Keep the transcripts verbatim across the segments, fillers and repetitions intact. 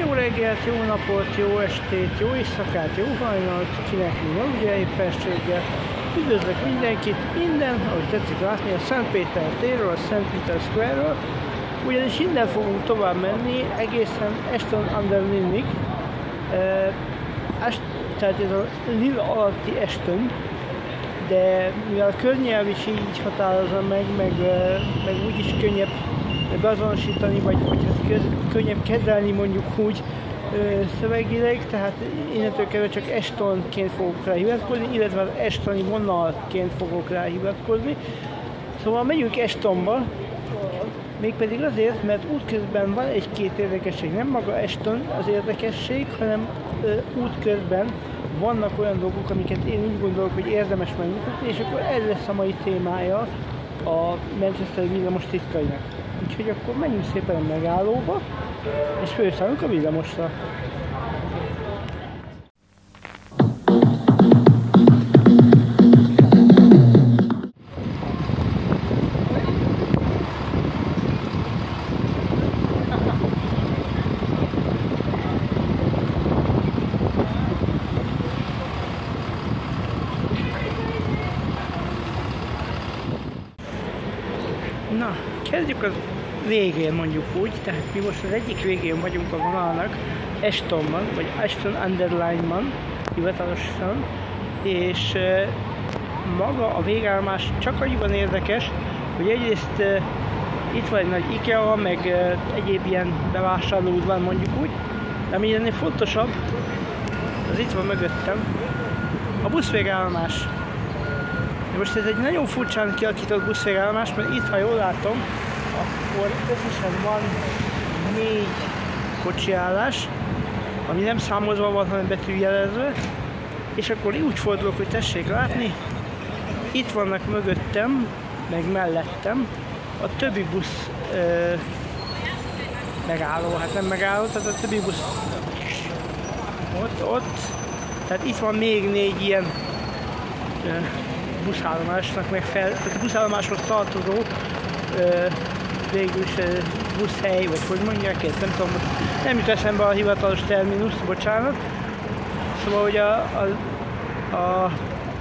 Jó reggelt, jó napot, jó estét, jó éjszakát, jó hajnalt, kinek mi van ugye éppességgel. Üdvözlök mindenkit, minden, ahogy tetszik látni, a Szent Péter térről, a Szent Peter Square-ről, ugyanis innen fogunk tovább menni egészen Ashton-under-Lyne-ig. Uh, tehát ez a Lille alatti Ashton, de mivel a környelv is így határozza meg, meg, meg úgyis könnyebb beazonosítani, vagy, vagy hát köz, könnyebb kezelni mondjuk úgy ö, szövegileg, tehát innentől kezdve csak Ashtonként fogok rá hivatkozni, illetve az Ashtoni vonalként fogok rá hivatkozni. Szóval megyünk Ashtonba, mégpedig azért, mert útközben van egy-két érdekesség, nem maga Ashton az érdekesség, hanem ö, útközben vannak olyan dolgok, amiket én úgy gondolok, hogy érdemes megmutatni, és akkor ez lesz a mai témája a Manchesteri villamos titkainak. Úgyhogy akkor menjünk szépen a megállóba, és fölszállunk a villamosra. Na, kezdjük az végén mondjuk úgy, tehát mi most az egyik végén vagyunk a vonalnak, Ashtonban, vagy Ashton-under-Lyne-ban hivatalosan, és uh, maga a végállomás csak annyiban érdekes, hogy egyrészt uh, itt van egy nagy IKEA, meg uh, egyéb ilyen bevásárlóudvar mondjuk úgy, de ami ennél fontosabb, az itt van mögöttem, a buszvégállomás. Most ez egy nagyon furcsán kialakított buszvégállomás, mert itt, ha jól látom, akkor összesen van négy kocsiállás, ami nem számozva van, hanem betűjelezve, és akkor úgy fordulok, hogy tessék látni, itt vannak mögöttem, meg mellettem a többi busz ö, megálló, hát nem megálló, tehát a többi busz ott, ott, tehát itt van még négy ilyen ö, buszállomásnak meg fel, tehát a buszállomáshoz tartozó ö, végül is ö, buszhely, vagy hogy mondják ezt, nem tudom, nem jut eszembe a hivatalos terminus, bocsánat. Szóval, hogy a, a, a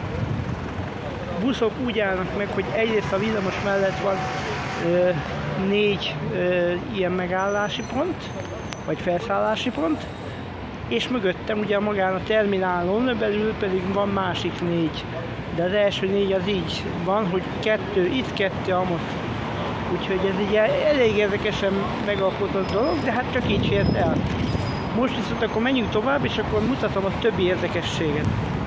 buszok úgy állnak meg, hogy egyrészt a villamos mellett van ö, négy ö, ilyen megállási pont, vagy felszállási pont, és mögöttem ugye magán a terminálon belül pedig van másik négy. De az első négy az így van, hogy kettő itt, kettő amott. Úgyhogy ez egy elég érdekesen megalkotott dolog, de hát csak így fért el. Most viszont akkor menjünk tovább, és akkor mutatom a többi érdekességet.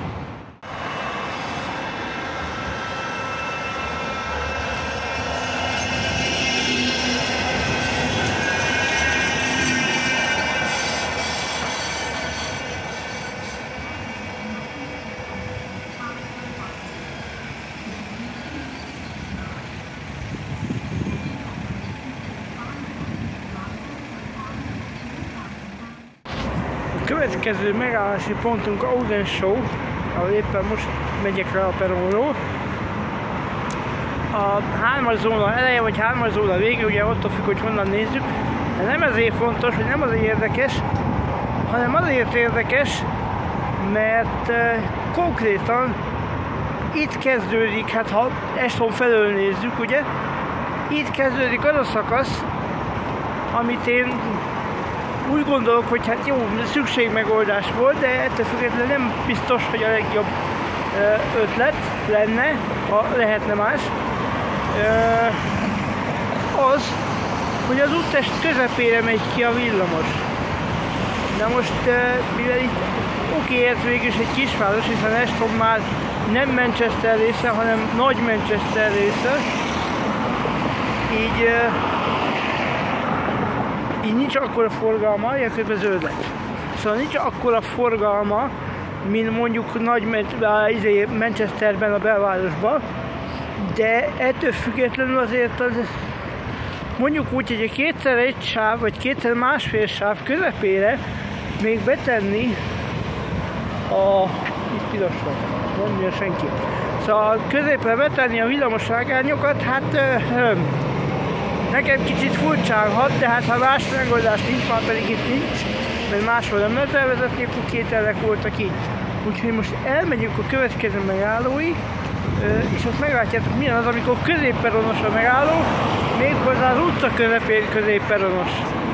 A következő megállási pontunk Audenshow, ahol éppen most megyek rá a peronról. A hármas zóna eleje, vagy hármas zóna vége, ugye attól függ, hogy honnan nézzük. De nem ezért fontos, hogy nem azért érdekes, hanem azért érdekes, mert uh, konkrétan itt kezdődik, hát ha Ashton felől nézzük, ugye, itt kezdődik az a szakasz, amit én úgy gondolok, hogy hát jó, szükségmegoldás volt, de ettől függetlenül nem biztos, hogy a legjobb ötlet lenne, ha lehetne más. Az, hogy az úttest közepére megy ki a villamos. Na most, mivel itt oké, ez végül is egy kisváros, hiszen Ashton már nem Manchester része, hanem nagy Manchester része, így így nincs akkora forgalma, illetve zöld lett. Szóval nincs akkora forgalma, mint mondjuk nagy Manchesterben, a belvárosban, de ettől függetlenül azért az, mondjuk úgy, hogy a kétszer egy sáv, vagy kétszer másfél sáv közepére még betenni a... itt piros van, nem jön senki. Szóval középre betenni a villamos vágányokat, hát Nekem kicsit furcsálhat, de hát ha más megoldás nincs, már pedig itt nincs, mert máshol nem lehet elvezetni, akkor két elek voltak itt. Úgyhogy most elmegyünk a következő megállóig, és ott meglátjátok milyen az, amikor középperonos a megálló, méghozzá az utca közepén középperonos.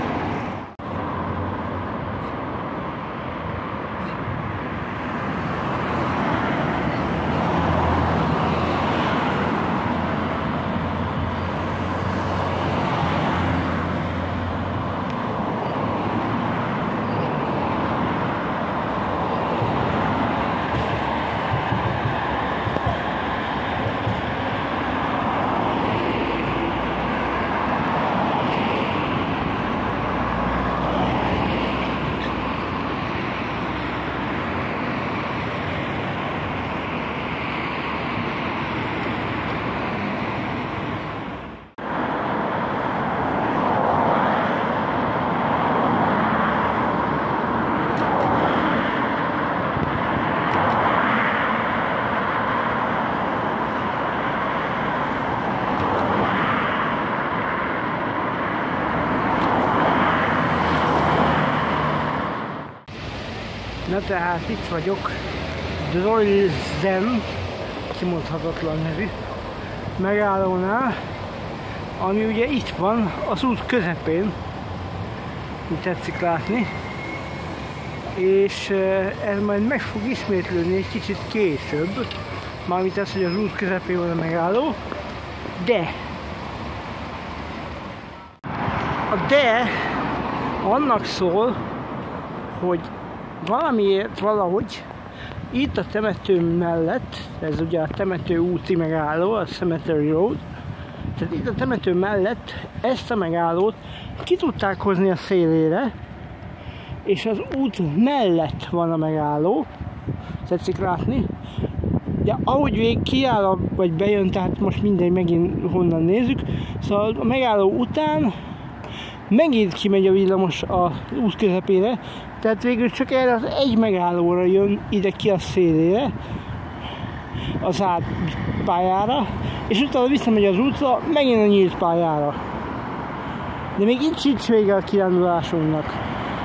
Na tehát itt vagyok, Droylsen, kimondhatatlan nevű megállónál, ami ugye itt van, az út közepén, mint tetszik látni, és ez majd meg fog ismétlődni egy kicsit később, mármint az, hogy az út közepén van a megálló, de a de annak szól, hogy valamiért valahogy itt a temető mellett, ez ugye a temető úti megálló, a Cemetery Road, tehát itt a temető mellett ezt a megállót ki tudták hozni a szélére, és az út mellett van a megálló, tetszik látni, de ahogy vég kiáll, vagy bejön, tehát most mindegy, megint honnan nézzük, szóval a megálló után megint kimegy a villamos az út közepére, tehát végül csak erre az egy megállóra jön ide ki a szélére, az átpályára, és utána visszamegy az útra, megint a nyílt pályára. De még itt sincs vége a kirándulásunknak.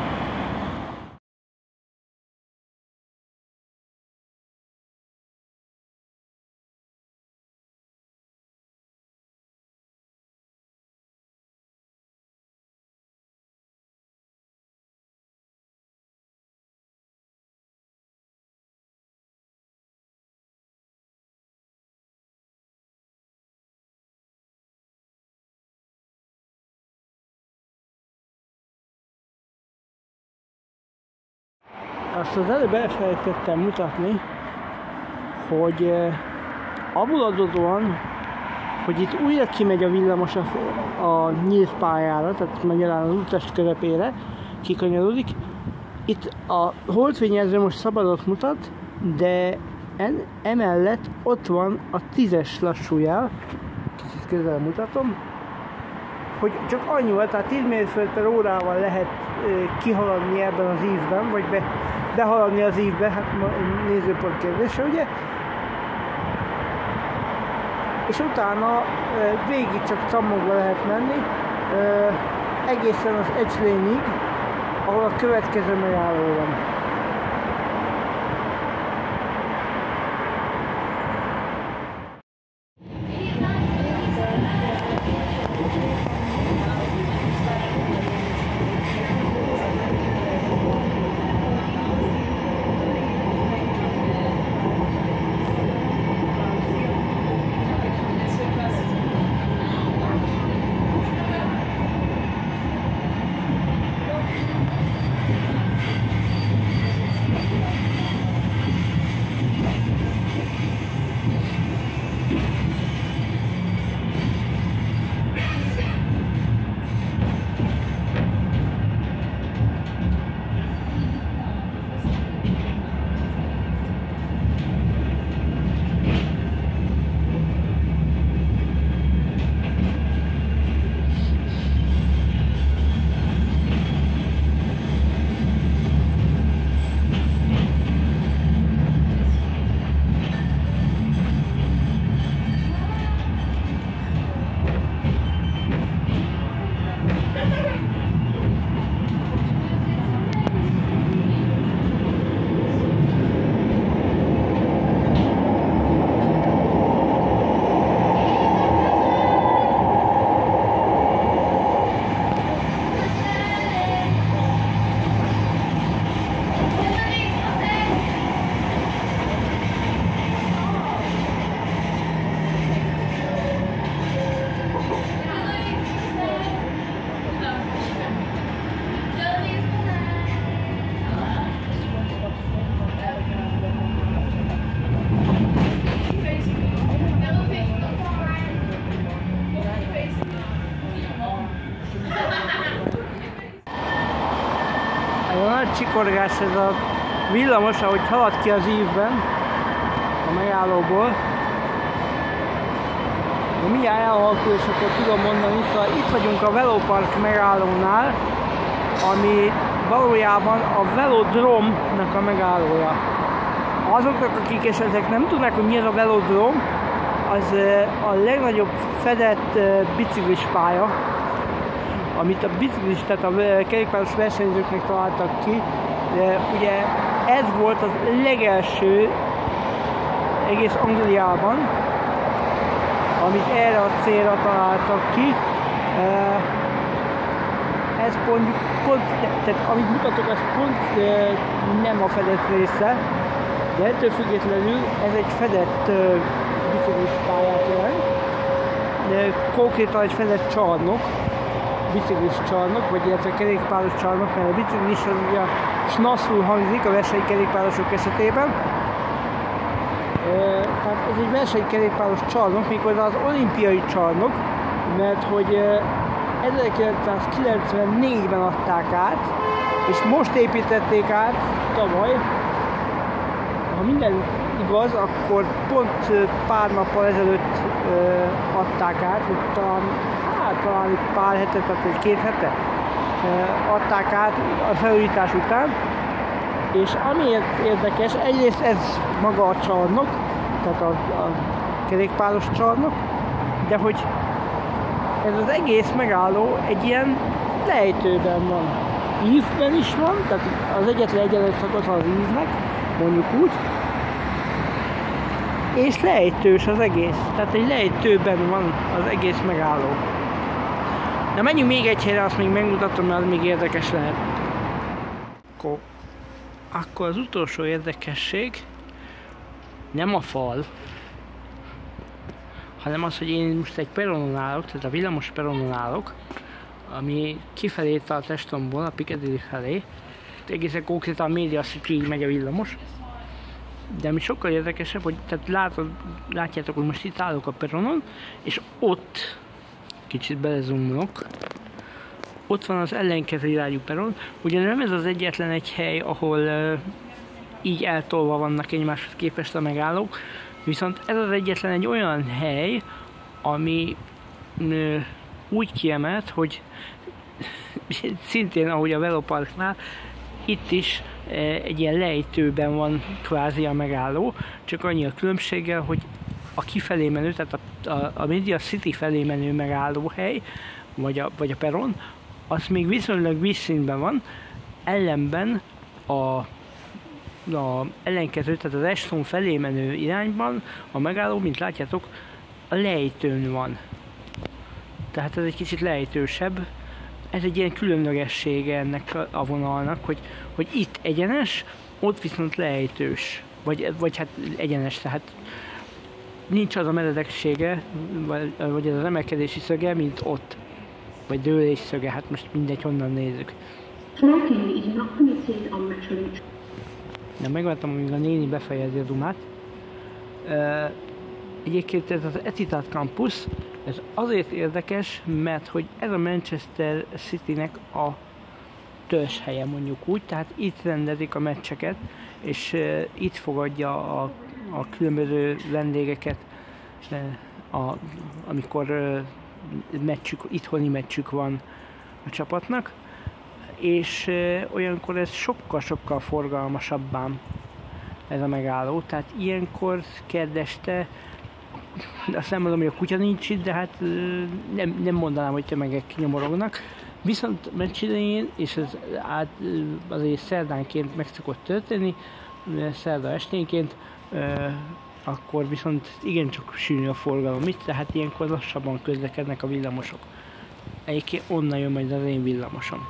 Azt az előbb elfelejtettem mutatni, hogy eh, abból adódóan, hogy itt újra kimegy a villamos a, a nyílt pályára, tehát magyarán az úttest közepére kikanyarodik. Itt a holdfényjelző most szabadot mutat, de en, emellett ott van a tízes lassújel, kicsit közel mutatom, hogy csak annyival, tehát tíz mérföld per órával lehet e, kihaladni ebben az ívben, vagy be, behaladni az ívbe, hát nézőpont kérdése, ugye? És utána e, végig csak cammogva lehet menni, e, egészen az Edge Lane-ig, ahol a következő megálló van. Ez a nagy csikorgás, ez a villamos, ahogy halad ki az ívben a megállóból. De mindjárt elalakul, és akkor tudom mondani, szóval itt vagyunk a Velopark megállónál, ami valójában a Velodromnak a megállója. Azoknak, akik esetleg nem tudnak, hogy mi az a Velodrom, az a legnagyobb fedett biciklis pálya, amit a biciklis, tehát a kerékpáros versenyzőknek találtak ki, de ugye ez volt az legelső egész Angliában, amit erre a célra találtak ki. Ez pont, pont tehát amit mutatok, az pont nem a fedett része, de ettől függetlenül ez egy fedett biciklis pályát jelent, de konkrétan egy fedett csarnok, biciklis csarnok, vagy illetve kerékpáros csarnok, mert a biciklis az ugye snaszul hangzik a versenykerékpárosok esetében. Tehát ez egy versenykerékpáros csarnok, méghozzá az olimpiai csarnok, mert hogy ezerkilencszázkilencvennégyben adták át, és most építették át tavaly. Ha minden igaz, akkor pont pár nappal ezelőtt adták át, hogy talán, hát, talán egy pár hete, tehát egy két hete adták át a felújítás után. És amiért érdekes, egyrészt ez maga a csarnok, tehát a, a kerékpáros csarnok, de hogy ez az egész megálló egy ilyen lejtőben van. Ívben is van, tehát az egyetlen egyenlő szakasz az ívnek, mondjuk úgy, és lejtős az egész, tehát egy lejtőben van az egész megálló. Na menjünk még egy helyre, azt még megmutatom, mert az még érdekes lehet. Akkor, akkor az utolsó érdekesség nem a fal, hanem az, hogy én most egy peronon állok, tehát a villamos peronon állok, ami kifelé tart Estonból, a Piccadilly felé, egészen konkrétan a Media City-ig megy a villamos. De ami sokkal érdekesebb, hogy tehát látod, látjátok, hogy most itt állok a peronon, és ott, kicsit belezumolok, ott van az ellenkező irányú peron. Ugye nem ez az egyetlen egy hely, ahol uh, így eltolva vannak egymáshoz képest a megállók, viszont ez az egyetlen egy olyan hely, ami uh, úgy kiemelt, hogy szintén ahogy a Veloparknál, itt is uh, egy ilyen lejtőben van kvázi a megálló, csak annyi a különbséggel, hogy a kifelé menő, tehát a, a, a Media City felé menő megállóhely, vagy a, vagy a peron, az még viszonylag vízszintben van, ellenben a, a ellenkező, tehát az Eston felé menő irányban a megálló, mint látjátok, a lejtőn van. Tehát ez egy kicsit lejtősebb. Ez egy ilyen különlegessége ennek a vonalnak, hogy, hogy itt egyenes, ott viszont lejtős. Vagy, vagy hát egyenes, tehát nincs az a meredeksége, vagy, vagy az emelkedési szöge, mint ott. Vagy dőlés szöge, hát most mindegy, honnan nézzük. Na, megvártam, amíg a néni befejezi a dumát. Uh, egyébként ez az Etihad Campus, ez azért érdekes, mert hogy ez a Manchester Citynek a törzshelye, mondjuk úgy, tehát itt rendezik a meccseket, és uh, itt fogadja a, a különböző vendégeket, uh, a, amikor uh, meccsük, itthoni meccsük van a csapatnak, és uh, olyankor ez sokkal-sokkal forgalmasabbá ez a megálló, tehát ilyenkor kedd este, azt nem mondom, hogy a kutya nincs itt, de hát uh, nem, nem mondanám, hogy tömegek nyomorognak, viszont meccs idején, és ez át, azért szerdánként meg szokott történni, szerda esténként, uh, akkor viszont igencsak sűrű a forgalom itt, tehát ilyenkor lassabban közlekednek a villamosok. Egyébként onnan jön majd az én villamosom.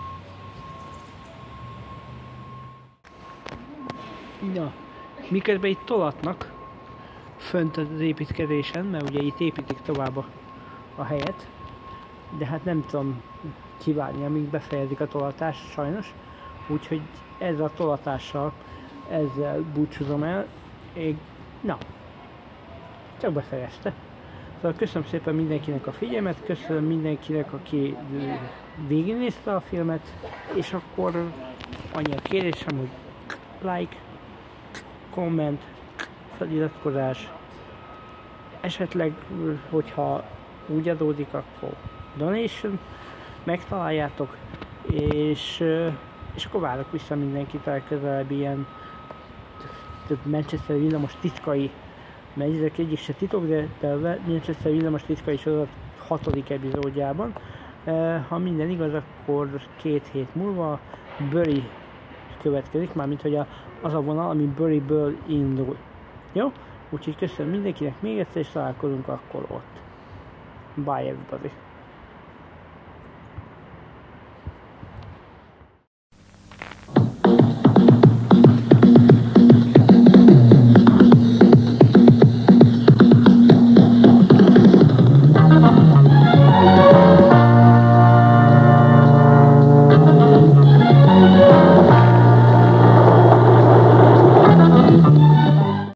Na, miközben itt tolatnak fönt az építkezésen, mert ugye itt építik tovább a, a helyet, de hát nem tudom kivárni, amíg befejezik a tolatást sajnos, úgyhogy ezzel a tolatással, ezzel búcsúzom el, én, na, csak befejezte. Szóval köszönöm szépen mindenkinek a figyelmet, köszönöm mindenkinek, aki végignézte a filmet, és akkor annyi a kérésem, hogy like, komment, feliratkozás, esetleg, hogyha úgy adódik, akkor donation, megtaláljátok, és, és akkor várok vissza mindenkit legközelebb ilyen Manchester villamos titkai, mert ezek egyik se titok, de, de a Manchester villamos titkai sorozat hatodik epizódjában. Ha minden igaz, akkor két hét múlva Bury következik, mármint hogy a, az a vonal, ami Buryből indul. Jó? Úgyhogy köszönöm mindenkinek még egyszer, és találkozunk akkor ott. Bye everybody!